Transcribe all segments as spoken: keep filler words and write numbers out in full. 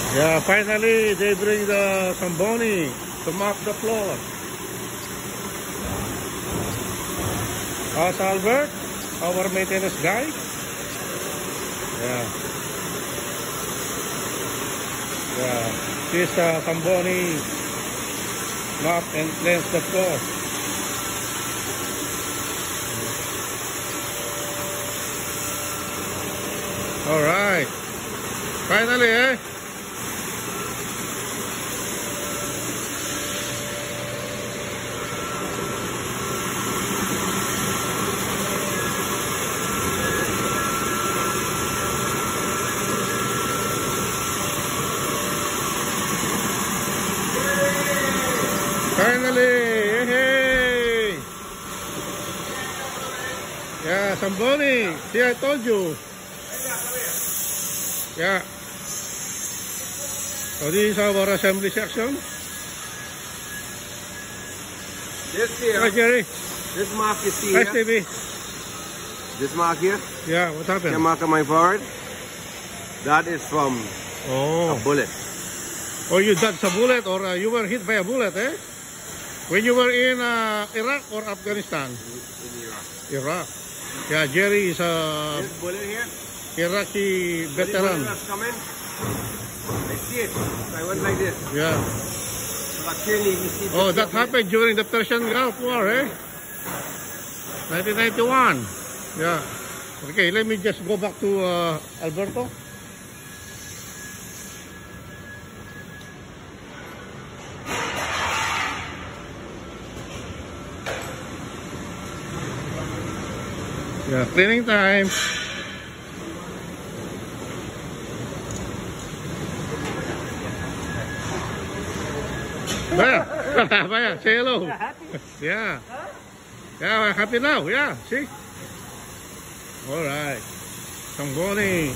Yeah, finally they bring the Samboni to mop the floor. How's Albert, our maintenance guy? Yeah. Yeah. This uh, Samboni mop and cleanse the floor. All right. Finally, eh? Finally, hey, hey. Yeah, Samboni. See, I told you. Yeah. So this is our assembly section. This here. Hi, Jerry. This mark you see Hi, here. Stevie. This mark here. Yeah, what happened? The mark on my forehead. That is from Oh. a bullet. Oh, you dodged a bullet, or uh, you were hit by a bullet, eh? When you were in uh, Iraq or Afghanistan? In Iraq. Iraq. Yeah, Jerry is a This bullet here. Iraqi veteran. This bullet was coming. I see it. I went like this. Yeah. But clearly you see. Oh, that happened during the Persian Gulf War, eh? nineteen ninety-one. Yeah. Okay, let me just go back to uh, Alberto. Yeah, cleaning time. Baya, Baya, say hello. Yeah. Yeah, we're happy now. Yeah, see? All right. Samboni.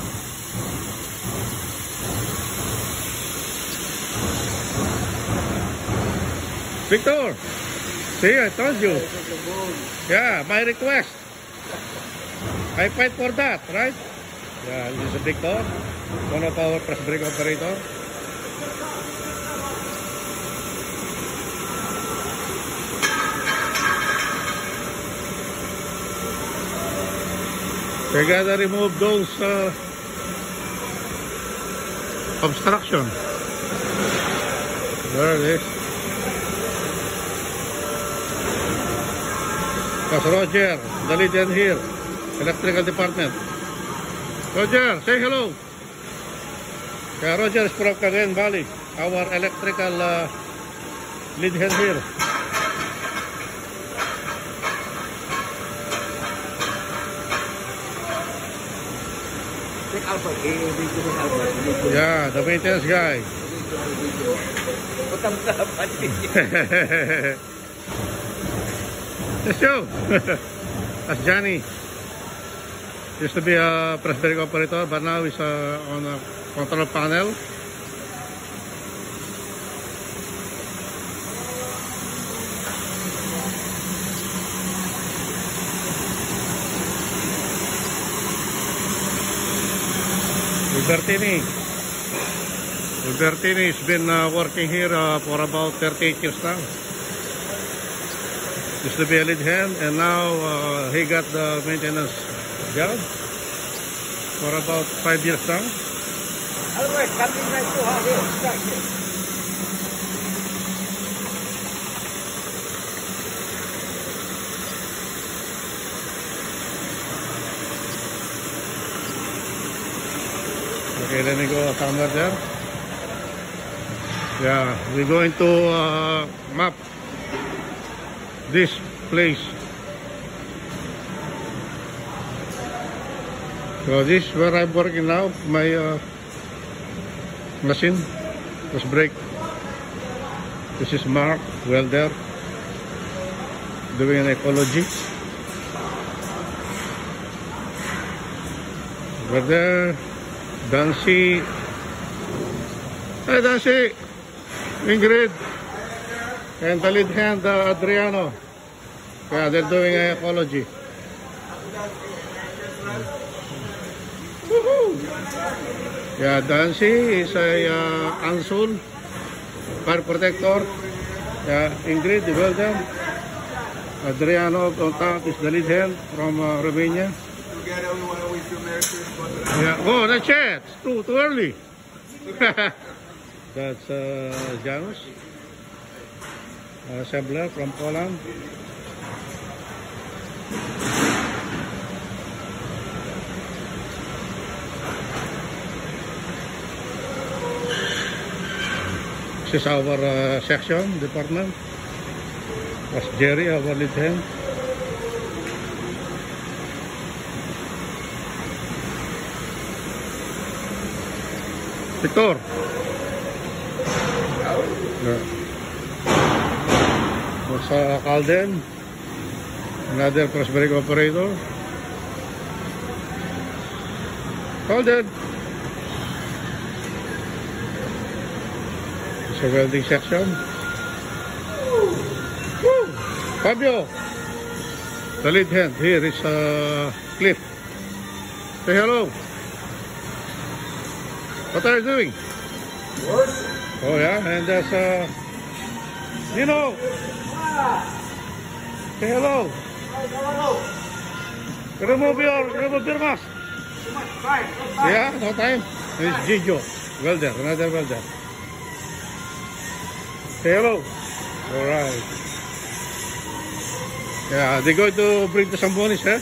Victor. See, I told you. Yeah, my request. I fight for that, right? Yeah, this is Victor, one of our press brake operator. We gotta remove those uh, obstruction. There it is. That's Roger, the lead here, electrical department. Roger, say hello. Yeah, Roger is from Cagayan Valley, our electrical uh, lead hand here. Yeah, the maintenance guy. Let's go. That's Johnny. Used to be a press brake operator, but now he's uh, on a control panel. Bertini. Bertini has been uh, working here uh, for about thirty-eight years now. Used to be a lead hand, and now uh, he got the maintenance job for about five years now. Okay, let me go somewhere there. Yeah, we're going to uh, map this place. So this is where I'm working now. My uh, machine was brake. This is Mark welder doing an ecology. Over there, Dancy. Hi Dancy, Ingrid, and the lead hand uh, Adriano. Yeah, they're doing an ecology. Yeah, Dancy is a uh, Ansul fire protector. Yeah, Ingrid, the welder. Adriano on top is the lead hand from uh, Romania. Yeah. Oh, that's it. It's too too early. That's uh, Janus, assembler from Poland. This is our uh, section department. That's Jerry, our lead hand. Victor. Yeah. That's uh, Halton, another cross brake operator. Halton. It's a welding section. Woo! Fabio, the lead hand. Here is uh, Cliff. Say hello. What are you doing? Work. Oh yeah, and there's uh, Nino. Say hello. Hello. Remove your, remove your mask. Too much time. No time. Yeah, no time. It's Gijo, welder, another welder. Say hello. All right. Yeah, they're going to bring the Samboni, sir.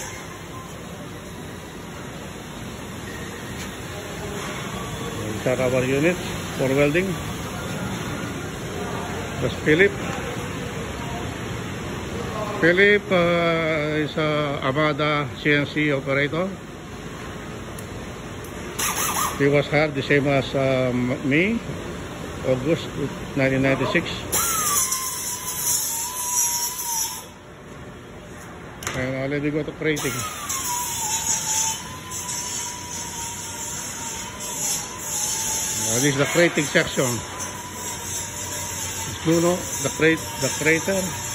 These are our units for welding. That's Philip. Philip uh, is a Amada C N C operator. He was hired the same as um, me, August nineteen ninety-six. And already got to crating. Uh, this is the crating section. It's Bruno, the crate, the crater.